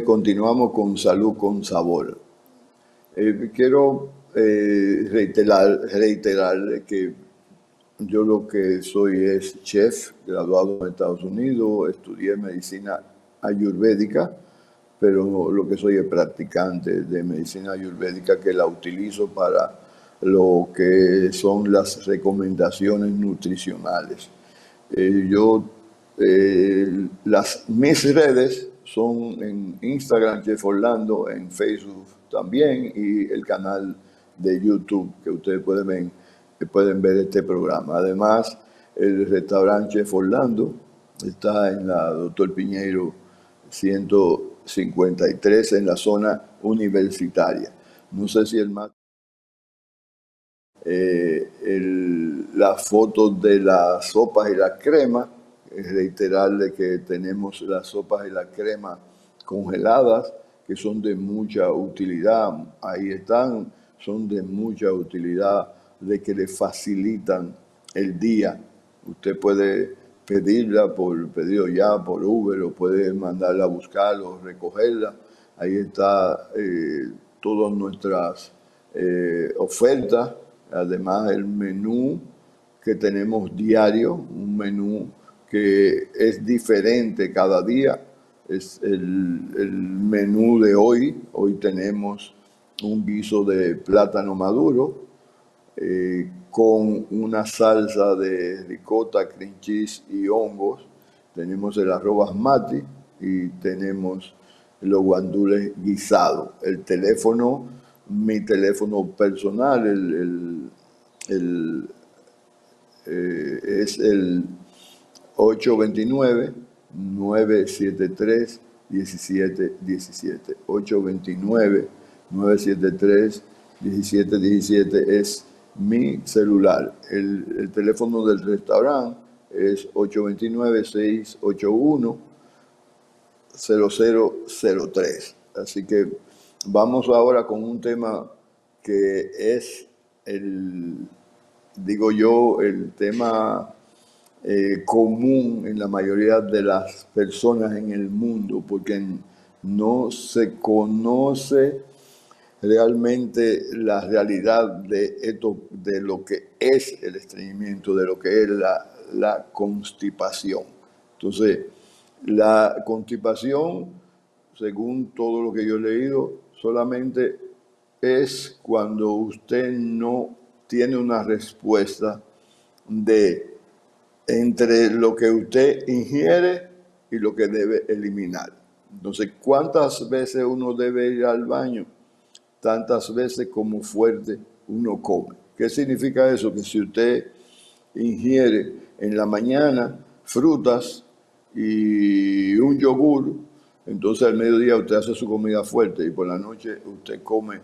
continuamos con Salud con Sabor. Quiero reiterar que yo lo que soy es chef, graduado en Estados Unidos, estudié medicina ayurvédica, pero lo que soy es practicante de medicina ayurvédica que la utilizo para lo que son las recomendaciones nutricionales. Mis redes son en Instagram, Chef Orlando, en Facebook también, y el canal de YouTube que ustedes pueden ver este programa. Además, el restaurante Chef Orlando está en la Doctor Piñeiro 153 en la zona universitaria. No sé si las fotos de las sopas y las cremas, reiterarle que tenemos las sopas y las cremas congeladas, que son de mucha utilidad. Ahí están, son de mucha utilidad, de que le facilitan el día. Usted puede pedirla por pedido ya, por Uber, o puede mandarla a buscar o recogerla. Ahí está todas nuestras ofertas. Además, el menú que tenemos diario, un menú que es diferente cada día, es el menú de hoy. Hoy tenemos un guiso de plátano maduro con una salsa de ricota, cream cheese y hongos. Tenemos el arroz basmati y tenemos los guandules guisados. El teléfono, mi teléfono personal, es el 829-973-1717. 829-973-1717 es mi celular. El teléfono del restaurante es 829-681-0003. Así que vamos ahora con un tema que es digo yo, el tema común en la mayoría de las personas en el mundo, porque no se conoce realmente la realidad de esto, de lo que es el estreñimiento, de lo que es la constipación. Entonces, la constipación, según todo lo que yo he leído, solamente es cuando usted no tiene una respuesta de entre lo que usted ingiere y lo que debe eliminar. Entonces, ¿cuántas veces uno debe ir al baño? Tantas veces como fuerte uno come. ¿Qué significa eso? Que si usted ingiere en la mañana frutas y un yogur, entonces al mediodía usted hace su comida fuerte y por la noche usted come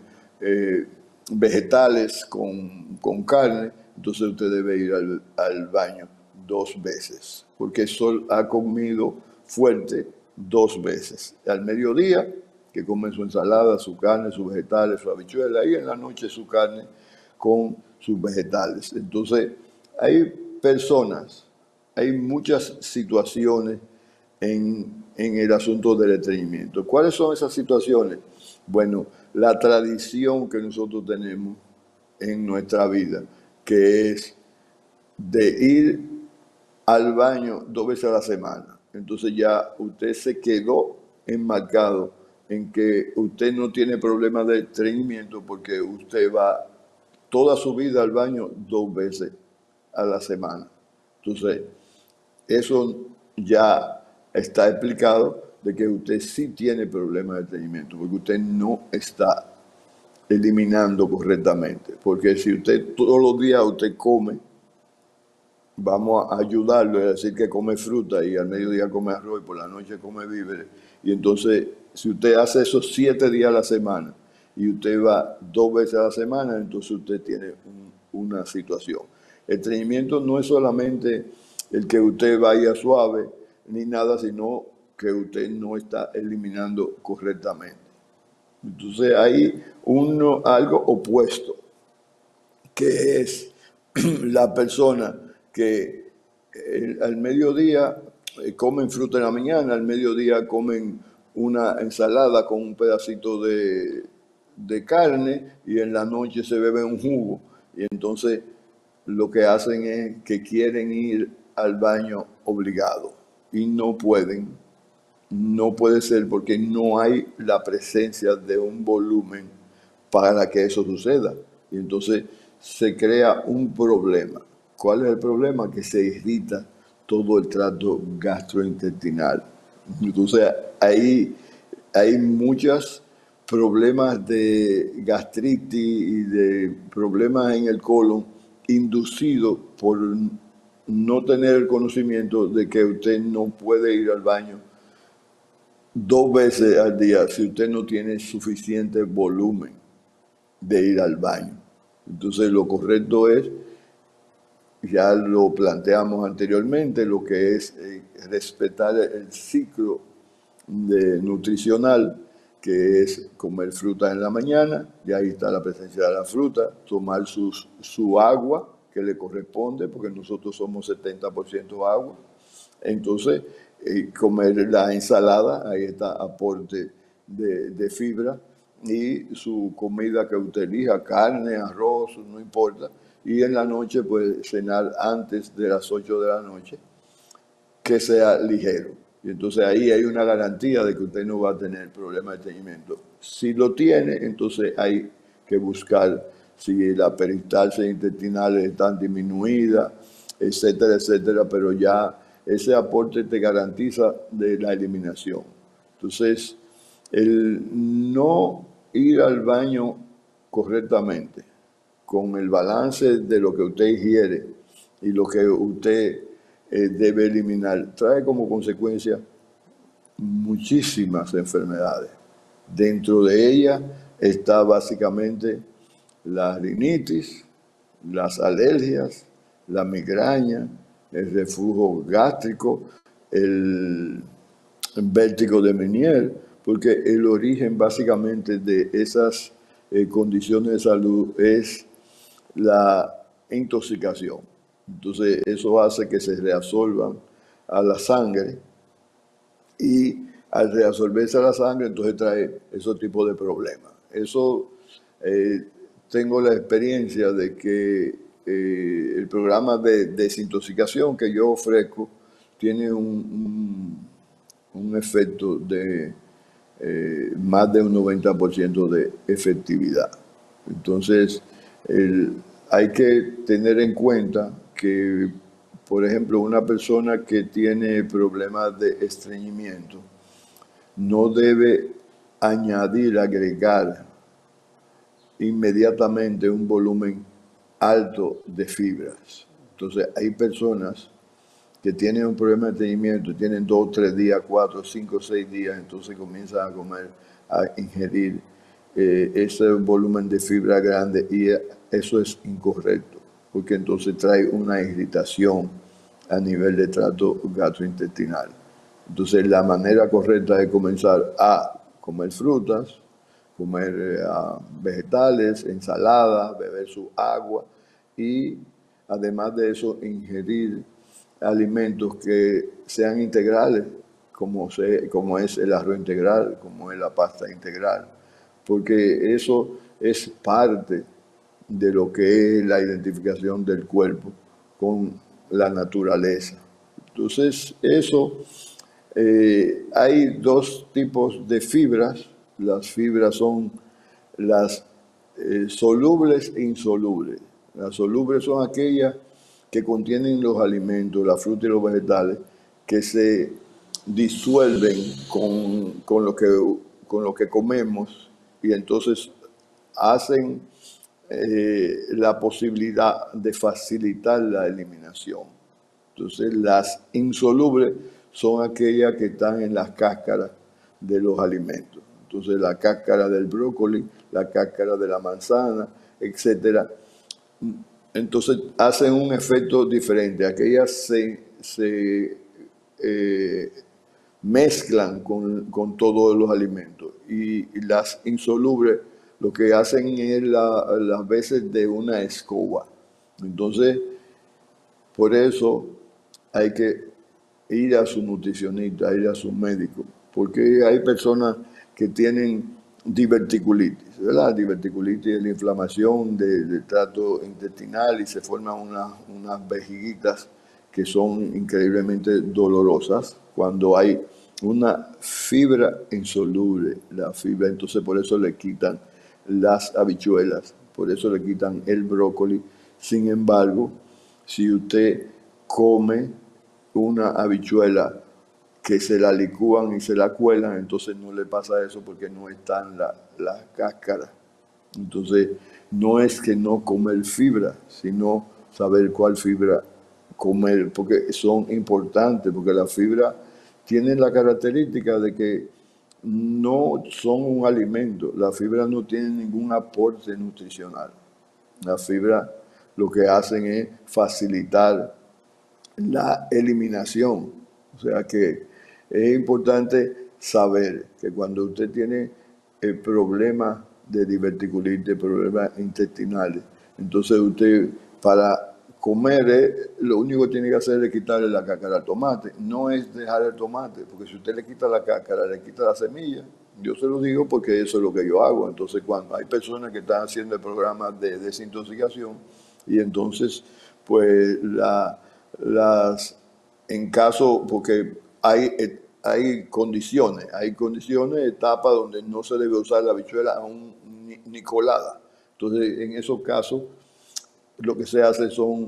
vegetales con carne, entonces usted debe ir al baño 2 veces, porque eso ha comido fuerte 2 veces. Al mediodía, que come su ensalada, su carne, sus vegetales, su habichuela, y en la noche su carne con sus vegetales. Entonces, hay personas, hay muchas situaciones en el asunto del estreñimiento. ¿Cuáles son esas situaciones? Bueno, la tradición que nosotros tenemos en nuestra vida, que es de ir al baño 2 veces a la semana. Entonces ya usted se quedó enmarcado en que usted no tiene problema de estreñimiento porque usted va toda su vida al baño 2 veces a la semana. Entonces, eso ya está explicado de que usted sí tiene problemas de estreñimiento porque usted no está eliminando correctamente. Porque si usted todos los días usted come, vamos a ayudarlo, es decir, que come fruta y al mediodía come arroz y por la noche come víveres. Y entonces, si usted hace esos 7 días a la semana y usted va 2 veces a la semana, entonces usted tiene una situación. El estreñimiento no es solamente el que usted vaya suave ni nada, sino que usted no está eliminando correctamente. Entonces hay algo opuesto, que es la persona que al mediodía comen fruta en la mañana, al mediodía comen una ensalada con un pedacito de carne y en la noche se bebe un jugo. Y entonces lo que hacen es que quieren ir al baño obligado y no pueden. No puede ser porque no hay la presencia de un volumen para que eso suceda. Y entonces se crea un problema. ¿Cuál es el problema? Que se irrita todo el tracto gastrointestinal. Entonces ahí hay muchos problemas de gastritis y de problemas en el colon inducidos por no tener el conocimiento de que usted no puede ir al baño 2 veces al día si usted no tiene suficiente volumen de ir al baño. Entonces lo correcto es, ya lo planteamos anteriormente, lo que es respetar el ciclo nutricional, que es comer frutas en la mañana, y ahí está la presencia de la fruta, tomar su agua que le corresponde, porque nosotros somos 70% agua. Entonces, comer la ensalada, ahí está aporte de fibra, y su comida que usted elija, carne, arroz, no importa. Y en la noche, pues cenar antes de las 8 de la noche, que sea ligero. Y entonces ahí hay una garantía de que usted no va a tener problemas de estreñimiento. Si lo tiene, entonces hay que buscar si las peristalsis intestinales están disminuidas, etcétera, etcétera, pero ya ese aporte te garantiza de la eliminación. Entonces, el no ir al baño correctamente, con el balance de lo que usted ingiere y lo que usted debe eliminar, trae como consecuencia muchísimas enfermedades. Dentro de ellas está básicamente la rinitis, las alergias, la migraña, el reflujo gástrico, el vértigo de Meniere, porque el origen básicamente de esas condiciones de salud es la intoxicación. Entonces eso hace que se reabsorban a la sangre y al reabsorberse a la sangre entonces trae esos tipos de problemas. Eso tengo la experiencia de que el programa de desintoxicación que yo ofrezco tiene un efecto de más de un 90% de efectividad. Entonces, hay que tener en cuenta que, por ejemplo, una persona que tiene problemas de estreñimiento no debe agregar inmediatamente un volumen alto de fibras. Entonces, hay personas que tienen un problema de estreñimiento, tienen 2, 3 días, 4, 5, 6 días, entonces comienzan a comer, a ingerir ese volumen de fibra grande y eso es incorrecto, porque entonces trae una irritación a nivel de trato gastrointestinal. Entonces la manera correcta es comenzar a comer frutas, comer vegetales, ensaladas, beber su agua y además de eso ingerir alimentos que sean integrales, como es el arroz integral, como es la pasta integral, porque eso es parte de lo que es la identificación del cuerpo con la naturaleza. Entonces, hay 2 tipos de fibras. Las fibras son las solubles e insolubles. Las solubles son aquellas que contienen los alimentos, la fruta y los vegetales, que se disuelven con lo que comemos y entonces hacen la posibilidad de facilitar la eliminación. Entonces las insolubles son aquellas que están en las cáscaras de los alimentos. Entonces la cáscara del brócoli, la cáscara de la manzana, etcétera. Entonces hacen un efecto diferente. Aquellas se mezclan con todos los alimentos y las insolubles lo que hacen es las veces de una escoba. Entonces, por eso hay que ir a su nutricionista, ir a su médico, porque hay personas que tienen diverticulitis, ¿verdad? Diverticulitis es la inflamación del trato intestinal y se forman unas vejiguitas que son increíblemente dolorosas cuando hay una fibra insoluble, la fibra, entonces por eso le quitan las habichuelas, por eso le quitan el brócoli. Sin embargo, si usted come una habichuela que se la licúan y se la cuelan, entonces no le pasa eso porque no están las cáscaras. Entonces, no es que no comer fibra, sino saber cuál fibra comer, porque son importantes, porque las fibras tienen la característica de que no son un alimento, las fibras no tienen ningún aporte nutricional. Las fibras lo que hacen es facilitar la eliminación. O sea que es importante saber que cuando usted tiene problemas de diverticulitis, problemas intestinales, entonces usted para comer lo único que tiene que hacer es quitarle la cáscara al tomate. No es dejar el tomate, porque si usted le quita la cáscara, le quita la semilla. Yo se lo digo porque eso es lo que yo hago. Entonces cuando hay personas que están haciendo el programa de desintoxicación y entonces pues en caso, porque hay condiciones, etapas donde no se debe usar la habichuela aún ni colada. Entonces, en esos casos, lo que se hace son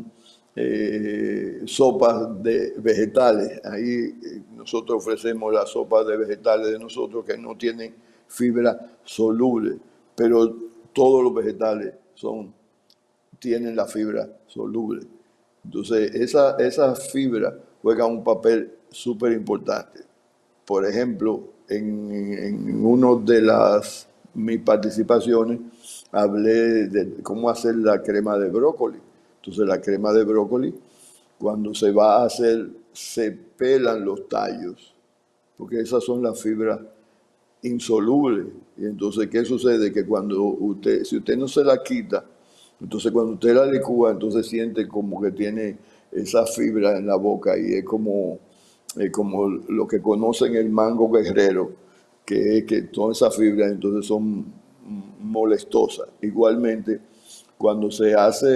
sopas de vegetales. Ahí nosotros ofrecemos las sopas de vegetales de nosotros que no tienen fibra soluble, pero todos los vegetales tienen la fibra soluble. Entonces, esa fibra juega un papel súper importante. Por ejemplo, en una de mis participaciones hablé de cómo hacer la crema de brócoli. Entonces, la crema de brócoli, cuando se va a hacer, se pelan los tallos, porque esas son las fibras insolubles. Y entonces, ¿qué sucede? Que si usted no se la quita, entonces cuando usted la licúa, entonces siente como que tiene esa fibra en la boca y es como lo que conocen el mango guerrero, que es que todas esas fibras entonces son molestosas. Igualmente, cuando se hace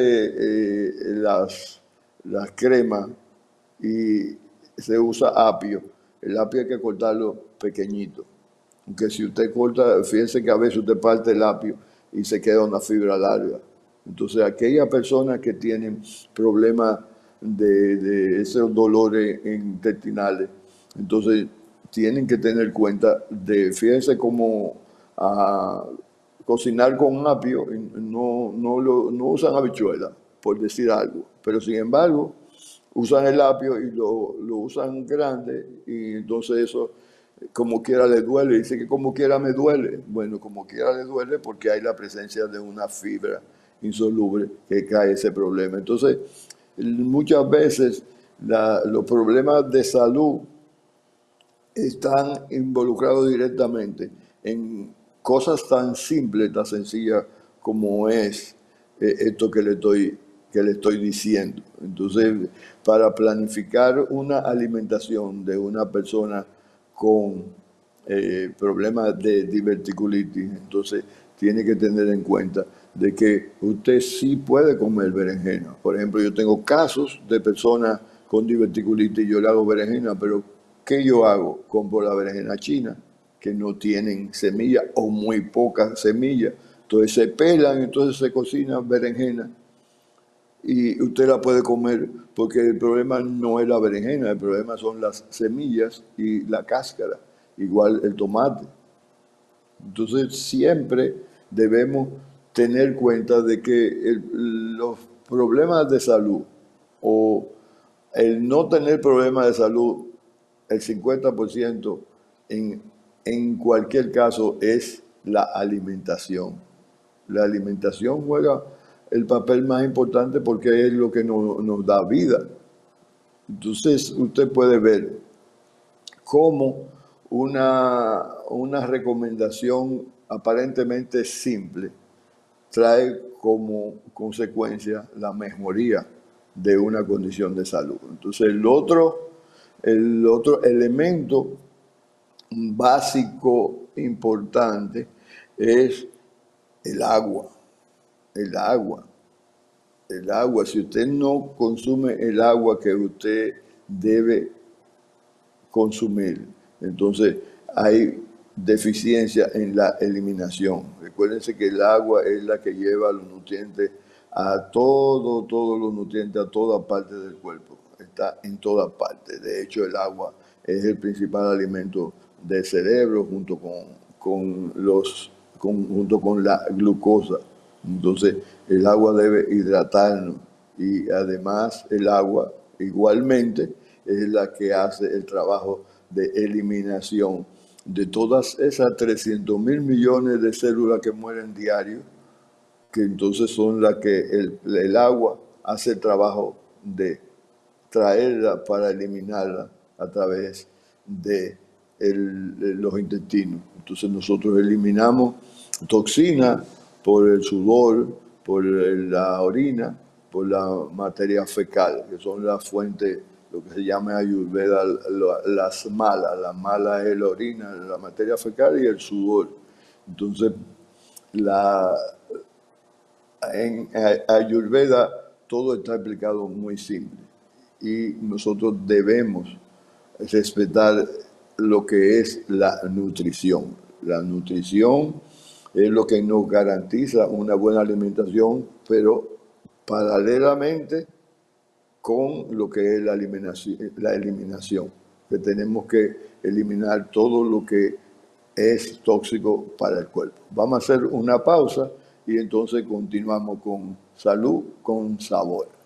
las cremas y se usa apio, el apio hay que cortarlo pequeñito. Porque si usted corta, fíjense que a veces usted parte el apio y se queda una fibra larga. Entonces, aquellas personas que tienen problemas de esos dolores intestinales, entonces tienen que tener cuenta fíjense cómo cocinar con apio, no usan habichuela, por decir algo, pero sin embargo usan el apio y lo usan grande y entonces eso como quiera le duele. Dice que como quiera me duele. Bueno, como quiera le duele porque hay la presencia de una fibra insoluble que cae ese problema. Entonces, muchas veces los problemas de salud están involucrados directamente en cosas tan simples, tan sencillas como es esto que le estoy diciendo. Entonces, para planificar una alimentación de una persona con problemas de diverticulitis, entonces tiene que tener en cuenta de que usted sí puede comer berenjena. Por ejemplo, yo tengo casos de personas con diverticulitis y yo le hago berenjena, pero ¿qué yo hago? Compro la berenjena china, que no tienen semilla o muy pocas semillas. Entonces se pelan, entonces se cocina berenjena y usted la puede comer porque el problema no es la berenjena, el problema son las semillas y la cáscara, igual el tomate. Entonces siempre debemos tener cuenta de que los problemas de salud o el no tener problemas de salud, el 50% en cualquier caso es la alimentación. La alimentación juega el papel más importante porque es lo que nos da vida. Entonces usted puede ver cómo una recomendación aparentemente simple trae como consecuencia la mejoría de una condición de salud. Entonces el otro elemento básico importante es el agua. El agua. El agua. Si usted no consume el agua que usted debe consumir, entonces hay deficiencia en la eliminación. Recuérdense que el agua es la que lleva los nutrientes a todos los nutrientes, a toda parte del cuerpo. Está en todas partes. De hecho, el agua es el principal alimento del cerebro junto con la glucosa. Entonces, el agua debe hidratarnos y además el agua igualmente es la que hace el trabajo de eliminación de todas esas 300.000 millones de células que mueren diario, que entonces son las que el agua hace el trabajo de traerla para eliminarla a través de los intestinos. Entonces nosotros eliminamos toxinas por el sudor, por la orina, por la materia fecal, que son las fuentes, lo que se llama Ayurveda, las malas. La mala es la orina, la materia fecal y el sudor. Entonces, en Ayurveda todo está explicado muy simple y nosotros debemos respetar lo que es la nutrición. La nutrición es lo que nos garantiza una buena alimentación, pero paralelamente con lo que es la eliminación, que tenemos que eliminar todo lo que es tóxico para el cuerpo. Vamos a hacer una pausa y entonces continuamos con Salud con Sabor.